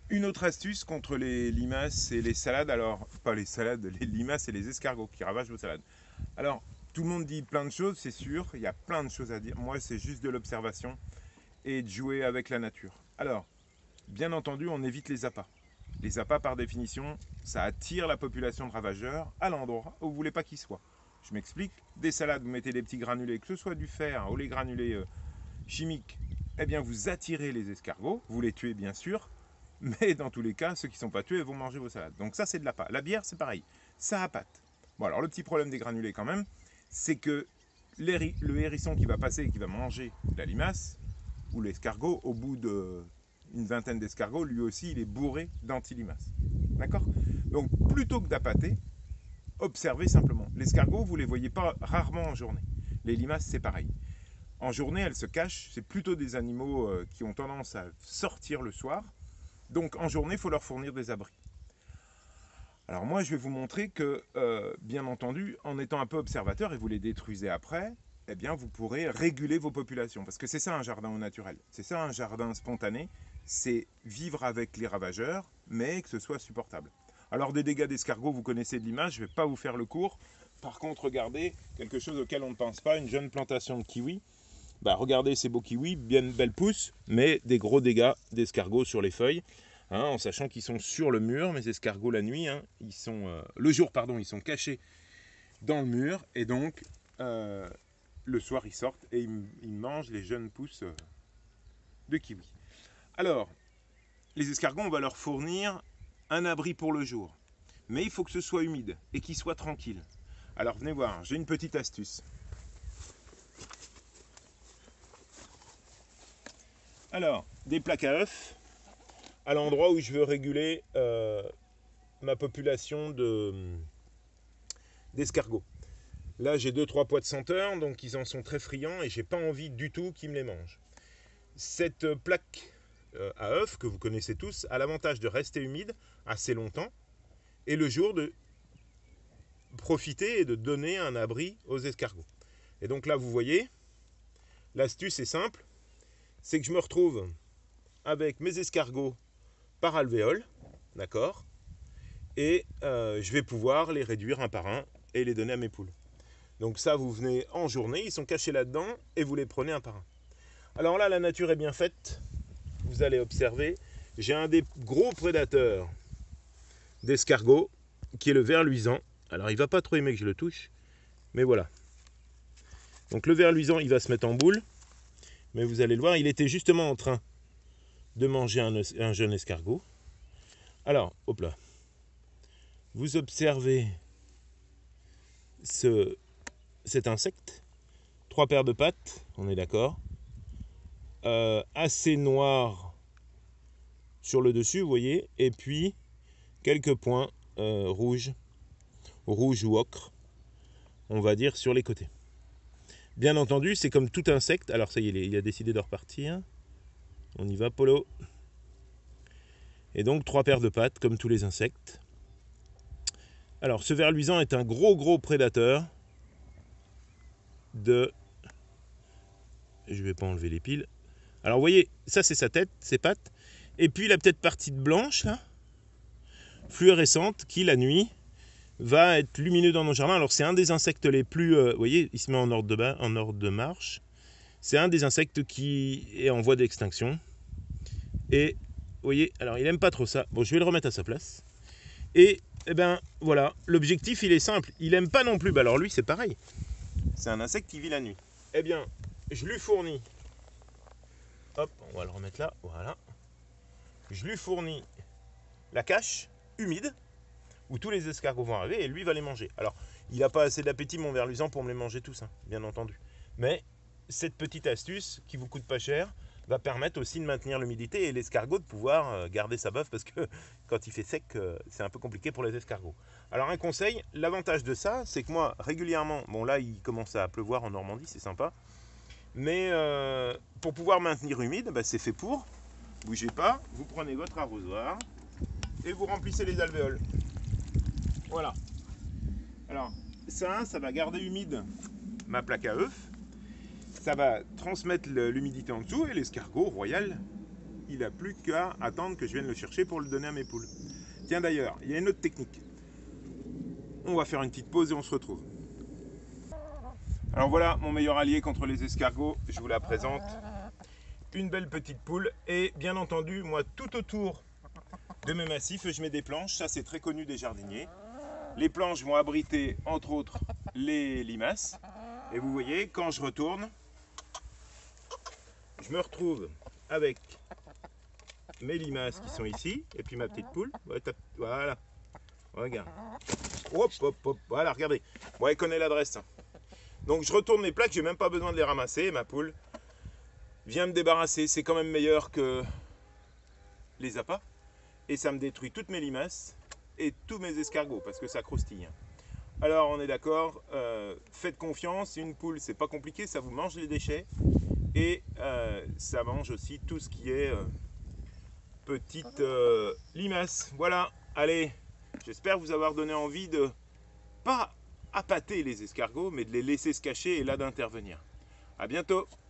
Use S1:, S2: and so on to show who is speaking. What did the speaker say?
S1: Une autre astuce contre les limaces et les salades, alors pas les salades, les limaces et les escargots qui ravagent vos salades. Alors, tout le monde dit plein de choses, c'est sûr, il y a plein de choses à dire. Moi, c'est juste de l'observation et de jouer avec la nature. Alors, bien entendu, on évite les appâts. Les appâts, par définition, ça attire la population de ravageurs à l'endroit où vous ne voulez pas qu'ils soient. Je m'explique, des salades, vous mettez des petits granulés, que ce soit du fer ou les granulés chimiques, eh bien vous attirez les escargots, vous les tuez bien sûr, mais dans tous les cas, ceux qui ne sont pas tués vont manger vos salades. Donc ça, c'est de l'appât. La bière, c'est pareil, ça appâte. Bon, alors le petit problème des granulés quand même, c'est que le hérisson qui va passer et qui va manger la limace, ou l'escargot, au bout d'une vingtaine d'escargots, lui aussi, il est bourré d'anti-limaces. D'accord? Donc, plutôt que d'appâter, observez simplement. L'escargot, vous ne les voyez pas rarement en journée. Les limaces, c'est pareil. En journée, elles se cachent. C'est plutôt des animaux qui ont tendance à sortir le soir. Donc, en journée, il faut leur fournir des abris. Alors moi, je vais vous montrer que, bien entendu, en étant un peu observateur, et vous les détruisez après, eh bien, vous pourrez réguler vos populations. Parce que c'est ça un jardin au naturel. C'est ça un jardin spontané. C'est vivre avec les ravageurs, mais que ce soit supportable. Alors des dégâts d'escargot, vous connaissez de l'image, je ne vais pas vous faire le cours. Par contre, regardez quelque chose auquel on ne pense pas, une jeune plantation de kiwis. Bah, regardez ces beaux kiwis, bien belles pousses, mais des gros dégâts d'escargots sur les feuilles. Hein, en sachant qu'ils sont sur le mur, mes escargots la nuit, hein, le jour, pardon, ils sont cachés dans le mur, et donc le soir ils sortent et ils mangent les jeunes pousses de kiwi. Alors, les escargots, on va leur fournir un abri pour le jour, mais il faut que ce soit humide et qu'il soit tranquille. Alors venez voir, j'ai une petite astuce. Alors, des plaques à œufs à l'endroit où je veux réguler ma population d'escargots. Là, j'ai 2-3 pois de senteur, donc ils en sont très friands et j'ai pas envie du tout qu'ils me les mangent. Cette plaque à œufs, que vous connaissez tous, a l'avantage de rester humide assez longtemps et le jour de profiter et de donner un abri aux escargots. Et donc là, vous voyez, l'astuce est simple, c'est que je me retrouve avec mes escargots par alvéole, d'accord, et je vais pouvoir les réduire un par un et les donner à mes poules. Donc ça, vous venez en journée, ils sont cachés là-dedans et vous les prenez un par un. Alors là, la nature est bien faite. Vous allez observer, j'ai un des gros prédateurs d'escargots qui est le ver luisant. Alors il va pas trop aimer que je le touche, mais voilà. Donc le ver luisant, il va se mettre en boule, mais vous allez le voir, il était justement en train de manger un jeune escargot. Alors, hop là, vous observez cet insecte, 3 paires de pattes, on est d'accord, assez noir sur le dessus, vous voyez, et puis quelques points rouges ou ocre, on va dire, sur les côtés. Bien entendu, c'est comme tout insecte. Alors ça y est, il a décidé de repartir. On y va, Polo. Et donc 3 paires de pattes, comme tous les insectes. Alors ce ver luisant est un gros prédateur de... Je vais pas enlever les piles. Alors vous voyez, ça c'est sa tête, ses pattes. Et puis la petite partie de blanche, là, fluorescente, qui la nuit va être lumineux dans nos jardins. Alors c'est un des insectes les plus... vous voyez, il se met en ordre de marche. C'est un des insectes qui est en voie d'extinction. Et vous voyez, alors il aime pas trop ça. Bon, je vais le remettre à sa place. Et eh ben voilà, l'objectif il est simple. Il aime pas non plus. Bah alors lui c'est pareil. C'est un insecte qui vit la nuit. Eh bien, je lui fournis. Hop, on va le remettre là. Voilà. Je lui fournis la cache humide où tous les escargots vont arriver et lui va les manger. Alors, il n'a pas assez d'appétit, mon ver luisant, pour me les manger tous, hein, bien entendu. Mais cette petite astuce qui vous coûte pas cher va permettre aussi de maintenir l'humidité et l'escargot de pouvoir garder sa bœuf parce que quand il fait sec, c'est un peu compliqué pour les escargots. Alors un conseil, l'avantage de ça, c'est que moi, régulièrement, bon là il commence à pleuvoir en Normandie, c'est sympa, mais pour pouvoir maintenir humide, bah, c'est fait pour, bougez pas, vous prenez votre arrosoir et vous remplissez les alvéoles. Voilà. Alors ça va garder humide ma plaque à œufs. Ça va transmettre l'humidité en dessous et l'escargot royal il n'a plus qu'à attendre que je vienne le chercher pour le donner à mes poules. Tiens d'ailleurs, il y a une autre technique. On va faire une petite pause et on se retrouve. Alors voilà mon meilleur allié contre les escargots, je vous la présente. Une belle petite poule et bien entendu, moi tout autour de mes massifs, je mets des planches, ça c'est très connu des jardiniers. Les planches vont abriter entre autres les limaces. Et vous voyez, quand je retourne, je me retrouve avec mes limaces qui sont ici, et puis ma petite poule. Voilà, regarde. Hop, hop, hop, voilà, regardez. Bon, elle connaît l'adresse. Donc je retourne les plaques, j'ai même pas besoin de les ramasser, et ma poule vient me débarrasser. C'est quand même meilleur que les appâts. Et ça me détruit toutes mes limaces et tous mes escargots, parce que ça croustille. Alors on est d'accord, faites confiance, une poule c'est pas compliqué, ça vous mange les déchets. Et ça mange aussi tout ce qui est petite limace. Voilà, allez, j'espère vous avoir donné envie de pas appâter les escargots, mais de les laisser se cacher et là d'intervenir. À bientôt.